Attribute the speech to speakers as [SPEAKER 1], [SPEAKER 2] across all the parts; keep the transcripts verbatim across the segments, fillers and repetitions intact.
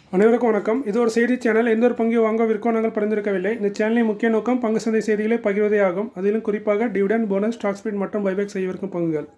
[SPEAKER 1] அனைவருக்கும் வணக்கம். இது ஒரு செய்தி சேனல். எந்த ஒரு பங்கு வாங்க விற்கோ நாங்கள் பரிந்துரைக்கவில்லை. இந்த சேனலின் முக்கிய நோக்கம் பங்கு சந்தை செய்திகளை பகிர்வதே ஆகும். அதிலும் குறிப்பாக டிவிடெண்ட், போனஸ், ஸ்டாக் ஸ்பிளிட் மற்றும் பைபேக் செய்யவிருக்கும் பங்குகள்.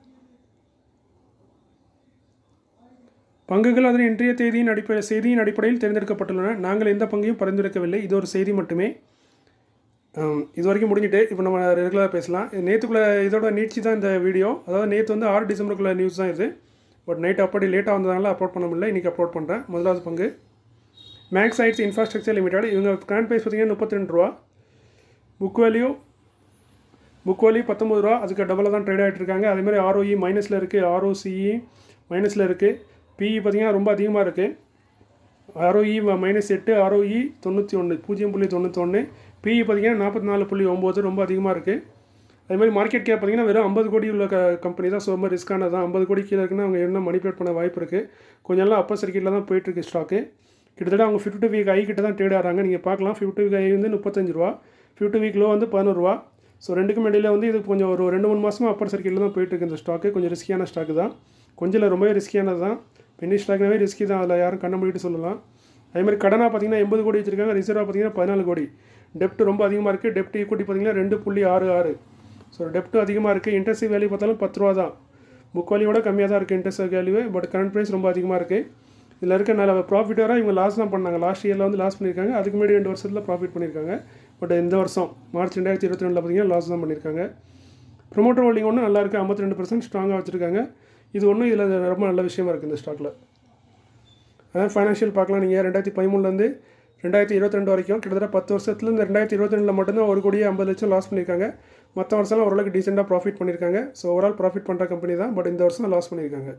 [SPEAKER 1] பங்குகள் அதன் இன்றைய தேதியின் அடிப்படை செய்தியின் அடிப்படையில் தேர்ந்தெடுக்கப்பட்டுள்ளன. நாங்கள் எந்த பங்கையும் பரிந்துரைக்கவில்லை. இது ஒரு செய்தி மட்டுமே. இது வரைக்கும் முடிஞ்சிட்டு இப்போ நம்ம ரெகுலராக பேசலாம். நேற்றுக்குள்ளே இதோட நீட்சி தான் இந்த வீடியோ. அதாவது நேற்று வந்து ஆறு டிசம்பருக்குள்ள நியூஸ் தான் இது. பட் நைட் அப்படி லேட்டாக வந்ததுனால அப்லோட் பண்ண முடியல. இன்றைக்கி அப்லோட் பண்ணுறேன். முதலாவது பங்கு மேக்ஸைட்ஸ் இன்ஃப்ராஸ்ட்ரக்சர் லிமிடெட். இவங்க கரண்ட் ப்ரைஸ் பார்த்தீங்கன்னா முப்பத்தி ரெண்டு ரூபா. புக் வேல்யூ புக் வேல்யூ பத்தொம்பது ரூபா. அதுக்கு டபுளாக தான் ட்ரேட் ஆகிட்டு இருக்காங்க. அதேமாதிரி ஆர்ஓஇ மைனஸில் இருக்குது, ஆர்ஓசிஇ மைனஸில் இருக்குது. பிஇ பார்த்தீங்கன்னா ரொம்ப அதிகமாக இருக்குது. ஆர்ஓஇ மைனஸ் எட்டு, ஆர்ஓஇ தொண்ணூற்றி ஒன்று பூஜ்ஜியம் புள்ளி தொண்ணூற்றொன்று. பிஇ பார்த்தீங்கன்னா நாற்பத்தி நாலு புள்ளி ஒம்பது, ரொம்ப அதிகமாக இருக்குது. அதேமாதிரி மார்க்கெட் கேப் பார்த்தீங்கன்னா வெறும் ஐம்பது கோடி உள்ள க கம்பெனி தான். ஸோ ரொம்ப ரிஸ்க்கானது தான். ஐம்பது கோடி கீழே இருக்குன்னா அவங்க என்ன மணிபேட் பண்ண வாய்ப்பு இருக்குது. கொஞ்சம் நாள் அப்பர் சர்க்கிட்டில் தான் போயிட்டுருக்கு ஸ்டாக்கு. கிட்டத்தட்ட அவங்க ஃபிஃப்டி வீக் ஐ கிட்ட தான் ட்ரேட் ஆகிறாங்க. நீங்கள் பார்க்கலாம். ஃபிஃப்டி வீக் ஐ வந்து முப்பத்தஞ்சு ரூபா, ஃபிஃப்டி வீக் லோ வந்து பதினோரு ரூபா. ஸோ ரெண்டுக்கும் இடையில வந்து இது கொஞ்சம் ஒரு ரெண்டு மூணு மாதமாக அப்பர் சர்க்கிட்டில் தான் போயிட்டுருக்கு இந்த ஸ்டாக்கு. கொஞ்சம் ரிஸ்கியான ஸ்டாக்கு தான். கொஞ்சம் இல்லை, ரொம்பவே ரிஸ்கியானது தான். பென்னி ஸ்டாக்னாவே ரிஸ்கி தான். அதில் யாரும் கண்ண மூடிட்டு சொல்லலாம். அதேமாதிரி கடனாக பார்த்தீங்கன்னா எண்பது கோடி வச்சிருக்காங்க. ரிசர்வாக பார்த்தீங்கன்னா பதினாலு கோடி. டெப்ட் ரொம்ப அதிகமாக இருக்குது. டெப்ட் ஈக்குவிட்டி பார்த்தீங்கன்னா ரெண்டு புள்ளி ஆறு ஆறு. ஸோ டெப்ட்டும் அதிகமாக இருக்குது. இன்ட்ரெஸ்ட் வேல்யூ பார்த்தாலும் பத்து ரூபா தான். புக் வேல்யூவோட கம்மியாக தான் இருக்குது interest value. But current price ரொம்ப அதிகமாக இருக்குது. இதில் இருக்க நல்ல ப்ராஃபிட் வர இவங்க லாஸ் தான் பண்ணாங்க. லாஸ்ட் இயரில் வந்து லாஸ் பண்ணியிருக்காங்க. அதுக்கு முன்னாடி ரெண்டு வருஷத்தில் ப்ராஃபிட் பண்ணியிருக்காங்க. பட் இந்த வருஷம் மார்ச் ரெண்டாயிரத்தி இருபத்தி ரெண்டில் பார்த்தீங்கன்னா லாஸ் தான் பண்ணியிருக்காங்க. ப்ரொமோட்டர் ஹோல்டிங் ஒன்றும் நல்லா இருக்குது. ஐம்பத்தி ரெண்டு பர்சன்ட் ஸ்ட்ராங்காக வச்சுருக்காங்க. இது ஒன்றும் இதில் ரொம்ப நல்ல விஷயமா இருக்குது இந்த ஸ்டாக்கில். அதான் ஃபைனான்ஷியல் பார்க்கலாம். நீங்கள் ரெண்டாயிரத்தி பதிமூணுலேருந்து ரெண்டாயிரத்தி இருபத்தி ரெண்டு வரைக்கும் கிட்டத்தட்ட பத்து வருஷத்துல இந்த ரெண்டாயிரத்தி இருபத்தி ரெண்டில் மட்டும்தான் ஒரு கோடியே ஐம்பது லட்சம் லாஸ் பண்ணியிருக்காங்க. மற்ற வருஷம்லாம் ஓரளவுக்கு டீசெண்டாக ப்ராஃபிட் பண்ணியிருக்காங்க. ஸோ ஓவரால் ப்ராஃபிட் பண்ணுற கம்பெனி தான். பட் இந்த வருஷம் லாஸ் பண்ணியிருக்காங்க.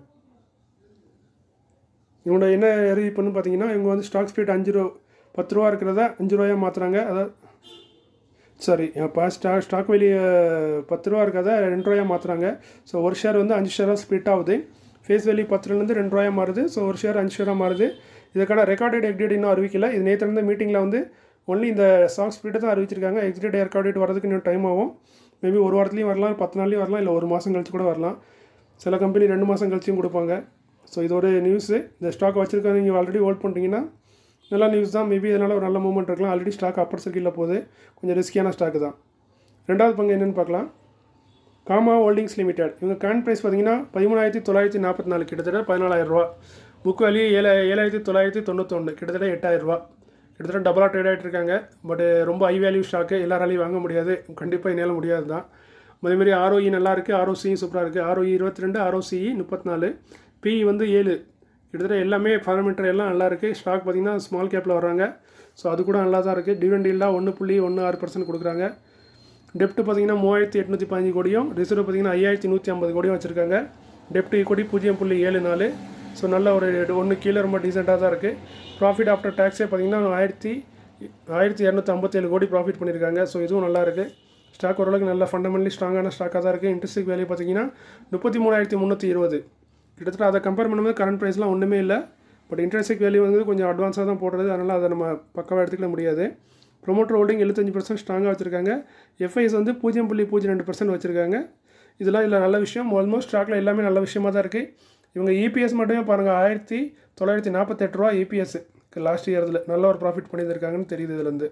[SPEAKER 1] இவங்களோட என்ன அறிவிப்புன்னு பார்த்தீங்கன்னா, இவங்க வந்து ஸ்டாக் ஸ்பிளிட் அஞ்சு ரூபா பத்து ரூபா இருக்கிறத அஞ்சு ரூபாயாக மாற்றுறாங்க. அதாவது சாரி இப்போ ஸ்டா ஸ்டாக் வெளியே பத்து ரூபா இருக்கிறத ரெண்டு ரூபாயாக மாற்றுறாங்க. ஸோ ஒரு ஷேர் வந்து அஞ்சு ஷேராக ஸ்பிளிட் ஆகுது. ஃபேஸ் வேல்யூ பத்துலேருந்து ரெண்டு ரூபாயாக மாறுது. ஸோ ஒரு ஷேர் அஞ்சு ஷேராக மாறுது. இதுக்கான ரெக்கார்டட் எக்ஸ்டேட் இன்னும் அறிவிக்கல. இது நேற்று இருந்த மீட்டிங்கில் வந்து ஒன்லி இந்த ஸ்டாக் ஸ்பிளிட்டை தான் அறிவிச்சிருக்காங்க. எக்ஸ்டேட் ரெக்கார்டட் வரதுக்கு இன்னும் டைம் ஆகும். மேபி ஒரு வாரத்துலையும் வரலாம், பத்து நாள்லையும் வரலாம், இல்லை ஒரு மாதம் கழிச்சு கூட வரலாம். சில கம்பெனி ரெண்டு மாதம் கழிச்சும் கொடுப்பாங்க. ஸோ இது ஒரு நியூஸு. இந்த ஸ்டாக் வச்சுருக்காங்க. நீங்கள் ஆல்ரெடி ஹோல்ட் பண்ணுறீங்கன்னா நல்ல நியூஸ் தான். மேபி இதனால் ஒரு நல்ல மூவ்மெண்ட் இருக்கலாம். ஆல்ரெடி ஸ்டாக் அப்பர் சர்க்கிளில் போகுது. கொஞ்சம் ரிஸ்கியான ஸ்டாக்கு தான். ரெண்டாவது பங்கு என்னென்னு பார்க்கலாம். Gamma holdings limited. இவங்க கரண்ட் ப்ரைஸ் பார்த்தீங்கன்னா பதிமூணாயிரத்தி தொள்ளாயிரத்தி நாற்பத்தி நாலு கிட்டத்தட்ட பதினாலாயிரம் ரூபா. புக் வேல்யூ ஏழு ஏழாயிரத்தி தொள்ளாயிரத்தி தொண்ணூத்தொன்று கிட்டத்தட்ட எட்டாயிரம் ரூபா. கிட்டத்தட்ட டபுளாக ட்ரேட் ஆகிட்டு இருக்காங்க. பட் ரொம்ப ஹை வேல்யூ ஸ்டாக்கு. எல்லாராலையும் வாங்க முடியாது. கண்டிப்பாக என்னால் முடியாது தான். அதேமாதிரி ஆர்ஓஇ நல்லா இருக்குது. ஆர்ஓசியும் சூப்பராக இருக்குது. ஆர்ஓஇ இருபத்தி ரெண்டு, ஆர்ஓசிஇ முப்பத்தி நாலு, பிஇ வந்து ஏழு. கிட்டத்தட்ட எல்லாமே ஃபண்டமெண்டல் எல்லாம் நல்லா இருக்குது. ஸ்டாக் பார்த்திங்கன்னா ஸ்மால் கேப்பில் வர்றாங்க. ஸோ அது கூட நல்லா தான் இருக்குது. டிவிடெண்ட் ஈல்டாக ஒன்று புள்ளி ஒன்று ஆறு பர்சன்ட் கொடுக்குறாங்க. டெப்ட் பார்த்திங்கன்னா மூவாயிரத்தி எட்நூற்றி பதினஞ்சு கோடியும், ரிசர்வ் பார்த்திங்கன்னா ஐயாயிரத்தி நூற்றி ஐம்பது கோடியும் வச்சுருக்காங்க. டெப்ட் ஈக்குவிட்டி பூஜ்ஜியம் புள்ளி ஏழு நாலு. ஸோ நல்ல ஒரு ஒன்று கீழே ரொம்ப டீசெண்டாக தான் இருக்குது. ப்ராஃபிட் ஆஃப்டர் டேக்ஸே பார்த்திங்கன்னா ஆயிரத்தி ஆயிரத்தி இரநூத்தி ஐம்பத்தேழு கோடி ப்ராஃபிட் பண்ணியிருக்காங்க. ஸோ இதுவும் நல்லா இருக்குது. ஸ்டாக் ஓரளவுக்கு நல்ல ஃபண்டமெண்டலி ஸ்ட்ராங்கான ஸ்டாக்காக தான் இருக்குது. இன்ட்ரெஸ்ட் வேல்யூ பார்த்திங்கன்னா முப்பத்தி மூணாயிரத்தி முந்நூற்றி இருபது. கிட்டத்தட்ட அதை கம்பேர் பண்ணும்போது கரண்ட் ப்ரைஸ்லாம் ஒன்றுமே இல்லை. பட் இன்ட்ரெஸ்ட் வேல்யூ வந்து கொஞ்சம் அட்வான்ஸாக தான் போடுறது. அதனால் அதை நம்ம பக்கவாக எடுத்துக்க முடியாது. ப்ரொமோட்டர் ஹோல்டிங் எழுபத்தஞ்சு பர்சன்ட் ஸ்ட்ராங்காக வச்சுருக்காங்க. எஃப்ஐஎஸ் வந்து பூஜ்ஜியம் புள்ளி பூஜ்ஜியம் ரெண்டு பர்சன்ட் வச்சுருக்காங்க. இதெல்லாம் இதில் நல்ல விஷயம். ஆல்மோஸ்ட் ஸ்டாக்கில் எல்லாமே நல்ல விஷயமாக தான் இருக்குது. இவங்க இபிஎஸ் மட்டுமே பாருங்கள், ஆயிரத்தி தொள்ளாயிரத்தி நாற்பத்தெட்டு ரூபா இபிஎஸ் லாஸ்ட் இயரில் நல்ல ஒரு ப்ராஃபிட் பண்ணியிருக்காங்கன்னு தெரியுது. இதுலேருந்து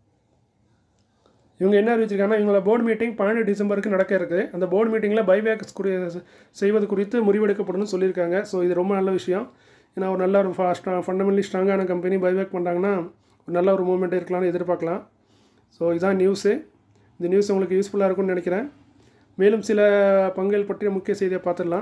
[SPEAKER 1] இவங்க என்ன அறிவிச்சிருக்காங்கன்னா, இவங்களோட போர்டு மீட்டிங் பன்னெண்டு டிசம்பருக்கு நடக்க இருக்குது. அந்த போர்டு மீட்டிங்கில் பைபேக் குறி செய்வது குறித்து முடிவெடுக்கப்படும் சொல்லியிருக்காங்க. ஸோ இது ரொம்ப நல்ல விஷயம். ஏன்னா ஒரு நல்ல ஒரு ஸ்ட்ரா ஃபண்டமெண்டலி ஸ்ட்ராங்கான கம்பெனி பைபேக் பண்ணுறாங்கன்னா ஒரு நல்ல ஒரு மூவ்மெண்ட் இருக்கலாம்னு எதிர்பார்க்கலாம். ஸோ இதுதான் நியூஸு. இந்த நியூஸ் உங்களுக்கு யூஸ்ஃபுல்லாக இருக்கும்னு நினைக்கிறேன். மேலும் சில பங்குகள் பற்றிய முக்கிய செய்தியை பார்த்துடலாம்.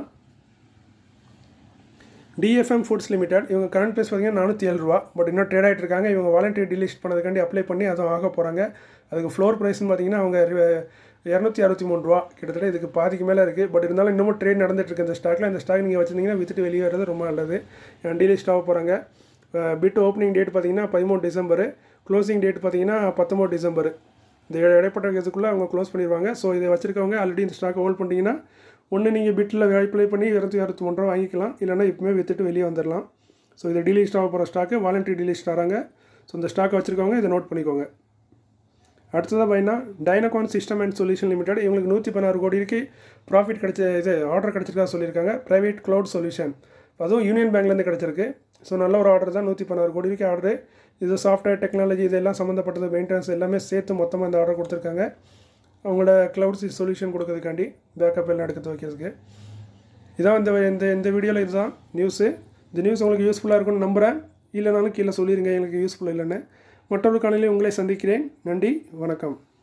[SPEAKER 1] DFM foods limited. இவங்க கரண்ட் ப்ரைஸ் பார்த்தீங்கன்னா நானூற்றி ஏழு ரூபா. பட் இன்னும் ட்ரேட் ஆகிட்டு இருக்காங்க. இவங்க வாலண்டரி டிலிஸ்ட் பண்ணதுக்காண்டி அப்ளை பண்ணி அதுவும் ஆக போகிறாங்க. அதுக்கு ஃப்ளோர் ப்ரைஸ்னு பார்த்தீங்கன்னா அவங்க இரநூத்தி அறுபத்தி மூணு ரூபா. கிட்டத்தட்ட இதுக்கு பாதிக்கு மேலே இருக்குது. பட் இருந்தாலும் இன்னமும் ட்ரேட் நடந்துட்டு இருக்கு இந்த ஸ்டாக்கில். இந்த ஸ்டாக் நீங்கள் வச்சுருந்தீங்கன்னா வித்துட்டு வெளியே வரது ரொம்ப நல்லது. டீலிஸ்ட் ஆக போகிறாங்க. பிட் ஓப்பனிங் டேட் பார்த்தீங்கன்னா பதிமூணு டிசம்பர், க்ளோசிங் டேட் பார்த்தீங்கன்னா பத்தொம்பது டிசம்பர். இந்த இடைப்பட்ட இதுக்குள்ளே அவங்க க்ளோஸ் பண்ணிடுவாங்க. ஸோ இதை வச்சுருக்கவங்க ஆல்ரெடி இந்த ஸ்டாக்கை ஹோல்ட் பண்ணிட்டீங்கன்னா ஒன்று நீங்கள் பிட்டில் அப்ளை பண்ணி இரநூத்தி அறுபத்தி மூணு ரூபா வாங்கிக்கலாம். இல்லைனா இப்போமே வித்துட்டு வெளியே வந்துடலாம். ஸோ இதை டீலிஸ்ட் ஆக போகிற ஸ்டாக்கு வாலண்டரி டீலிஸ்ட் ஆகிறாங்க. ஸோ இந்த ஸ்டாக்கை வச்சுருக்கவங்க இதை நோட் பண்ணிக்கோங்க. அடுத்ததாக பார்த்தீங்கன்னா Dynacon system and solution limited. இவங்களுக்கு நூற்றி பதினாறு கோடிக்கு ப்ராஃபிட் கிடச்ச இது ஆர்டர் கிடச்சிருக்கா சொல்லியிருக்காங்க. ப்ரைவேட் க்ளவுட் சொல்யூஷன் அதுவும் யூனியன் பேங்க்லேருந்து கிடச்சிருக்கு. ஸோ நல்ல ஒரு ஆர்டர் தான். நூற்றி பதினாறு கோடி ரூபாய்க்கு ஆர்டரு. இது சாஃப்ட்வேர் டெக்னாலஜி இதெல்லாம் சம்மந்தப்பட்டது மெயின்டெனன்ஸ் எல்லாமே சேர்த்து மொத்தமாக இந்த ஆர்டர் கொடுத்துருக்காங்க. அவங்களோட க்ளவுட் சொல்யூஷன் கொடுக்கறதுக்காண்டி பேக்கப் எல்லாம் எடுத்து வைக்கிறதுக்கு. இதான் இந்த இந்த இந்த வீடியோவில் இதுதான் நியூஸு. இந்த நியூஸ் உங்களுக்கு யூஸ்ஃபுல்லாக இருக்கும்னு நம்புகிறேன். இல்லைனாலும் கீழே சொல்லிடுங்க எங்களுக்கு யூஸ்ஃபுல் இல்லைன்னு. மற்றொரு காலையில் உங்களை சந்திக்கிறேன். நன்றி, வணக்கம்.